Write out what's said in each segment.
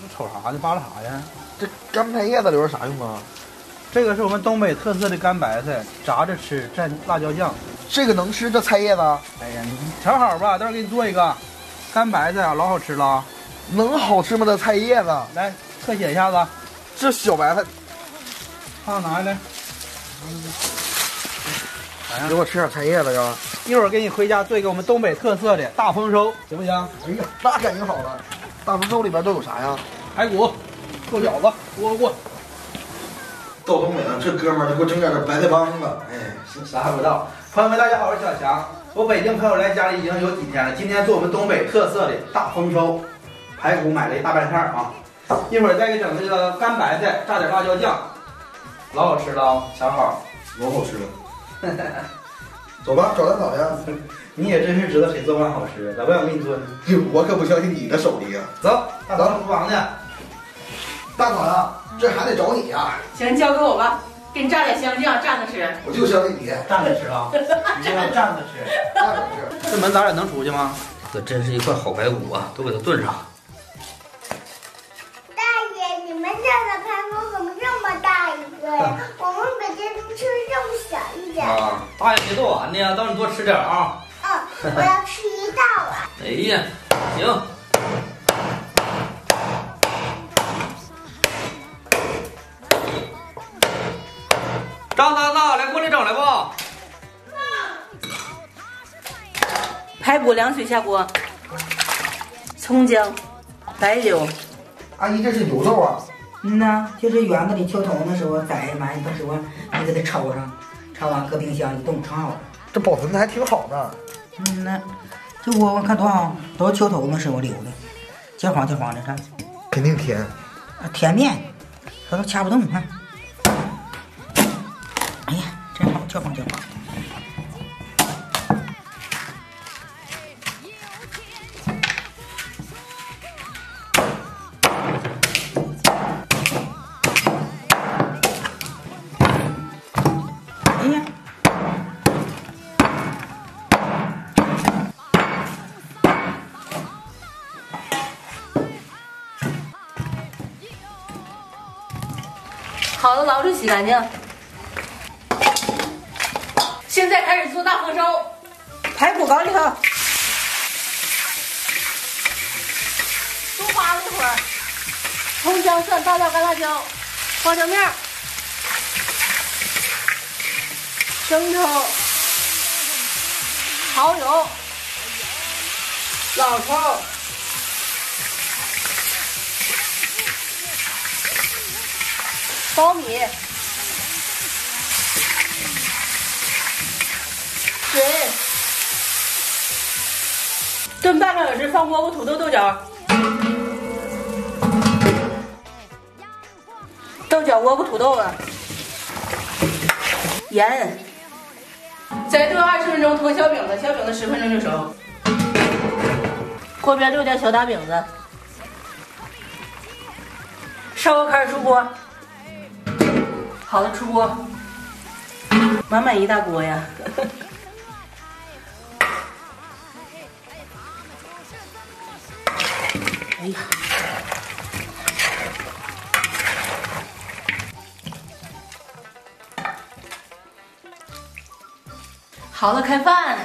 瞅啥呢？扒拉啥呀？ 这干白叶子留着啥用啊？ 这个是我们东北特色的干白菜，炸着吃，蘸辣椒酱。 这个能吃这菜叶子？ 哎呀，你瞧好吧，待会儿给你做一个干白菜啊，老好吃了。 能好吃吗？这菜叶子？ 来，特写一下子。 这小白菜， 胖子拿下来。 给我吃点菜叶子呀！ 一会儿给你回家做一个我们东北特色的大丰收，行不行？ 哎呀，那感情好了。大丰收里边都有啥呀？ 排骨、豆饺子、窝窝。 到东北了，这哥们儿就给我整点这白菜帮子。哎， 啥还不知道？朋友们，大家好，我是小强。我北京朋友来家里已经有几天了，今天做我们东北特色的大丰收。排骨买了一大白菜啊，一会儿再给整这个干白菜，炸点辣椒酱，老好吃了啊，瞧好。 老好吃了。走吧，找大嫂呀！ 你也真是知道谁做饭好吃，咋不想给你做呢？ 我可不相信你的手艺呀！ 走，大嫂厨房去。 大嫂呀，这还得找你呀！ 行，交给我吧，给你炸点香酱蘸着吃。 我就相信你， 站着吃啊！你这要站着吃， 站着吃。 这门咱俩能出去吗？ 可真是一块好排骨啊，都给它炖上。 大爷，你们家的排骨怎么这么大一个呀？我们北京都吃这么小一点。 啊，大爷没做完呢呀，等你多吃点啊。 我要吃一大碗。 哎呀，行。张大大，来锅里整来吧。 排骨凉水下锅，葱姜、白酒。 阿姨，这是油豆啊？ 呐，就是圆子里挑头的时候宰完，到时候你给它焯上，焯完搁冰箱一冻，盛好了。 这保存的还挺好呢。 那这我看多好，都是挑头的时候留的，焦黄焦黄的，看。 肯定甜。 啊，甜面，它都掐不动，看。哎呀，真好，焦黄焦黄。哎呀。 好的，捞出洗干净。现在开始做大丰收， 排骨搞里头， 多扒拉一会儿。葱姜蒜、大料、干辣椒、花椒面、生抽、蚝油、老抽。苞米、水，炖半个小时，放窝窝、土豆、豆角、窝窝、土豆啊，盐，再炖20分钟，腾小饼子，小饼子10分钟就熟。锅边6点小大饼子，烧锅开始出锅。好了，出锅，满满一大锅呀！哎呀，好了，开饭。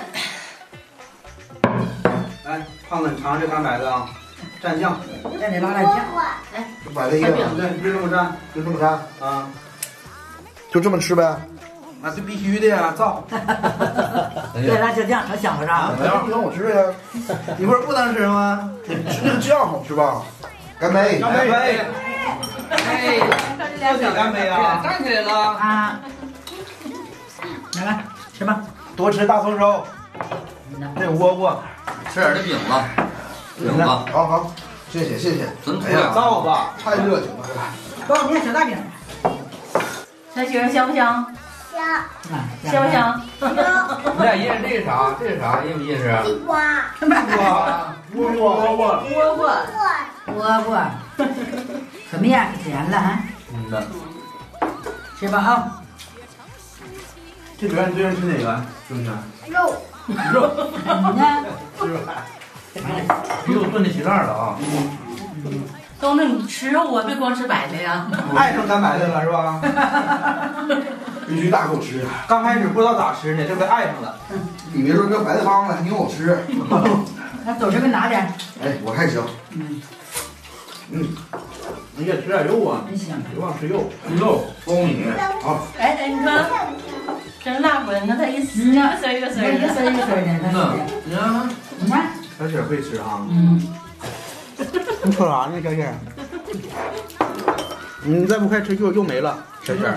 来，胖子，你尝尝这干白菜啊，蘸酱， 蘸点辣椒酱。 来， 这白菜叶子， 对，就这么蘸， 就这么干啊。 就这么吃呗。 那是必须的呀，造。 对，辣椒酱能想着啥？ 来，你让我吃呀。 一会儿不能吃吗？ 吃这个酱好吃吧？干杯！ 干杯！ 哎， 不想干杯啊！ 站起来了。 啊，来吃吧。 多吃大丰收。那窝窝， 吃点这饼子，饼子。 好好，谢谢谢谢。 真哎呀， 造吧， 太热情了。 包面小大饼。 小媳妇香不香？ 香。 香不香？ 你俩认识这是啥？这是啥？认不认识？ 地瓜。 窝窝， 窝窝，可面甜了哈。 嗯呐。 吃吧啊。 这主要你最愿意吃哪个？是不是？ 肉。 肉。 你呢？ 是吧？比我炖的齐烂了啊！ 东子，你吃肉啊，别光吃白菜呀。 爱上干白菜了是吧？ 必须大口吃。 刚开始不知道咋吃呢，这回爱上了。 你别说这白菜帮子还挺好吃。 那走这边拿点。 哎，我还行。 你也吃点肉啊， 真香。 别忘吃肉。 肉苞米啊。 哎，你说真辣荤呢，他一撕一个丝一个丝一个丝一个丝的，你看， 小雪会吃哈。 你瞅啥呢，小雪？你再不快吃又没了，小雪。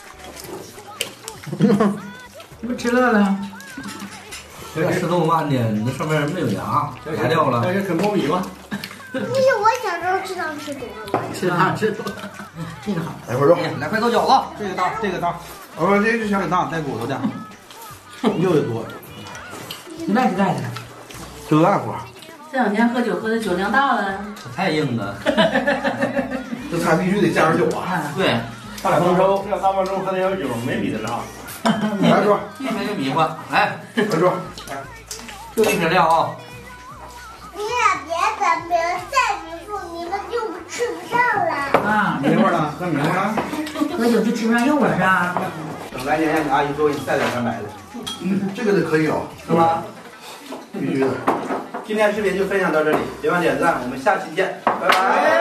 你不吃乐了？ 这个吃这么慢呢，你这上面没有牙，牙掉了。 小雪啃苞米吧。 其实我小时候吃糖吃多了。 吃糖吃多。 这个好。 来块肉， 来块豆角子。 这个大，这个大。我说这是小挺大，带骨头的，肉也多。 你带的。 就大块。 这两天喝酒喝的酒量大了。 太硬了。 这菜必须得加点酒啊。 对， 大丰收， 这大丰收喝点小酒没比得上。 来说， 一瓶就迷糊，来， 来说， 就这瓶料啊。 你俩别再比数，你们就吃不上了。 啊， 明白了，喝明白了。 喝酒就吃不上肉了是吧？ 等来年让你阿姨多给你带点干白的， 这个可以啊， 是吧？ 必须的。 今天视频就分享到这里，别忘点赞，我们下期见，拜拜。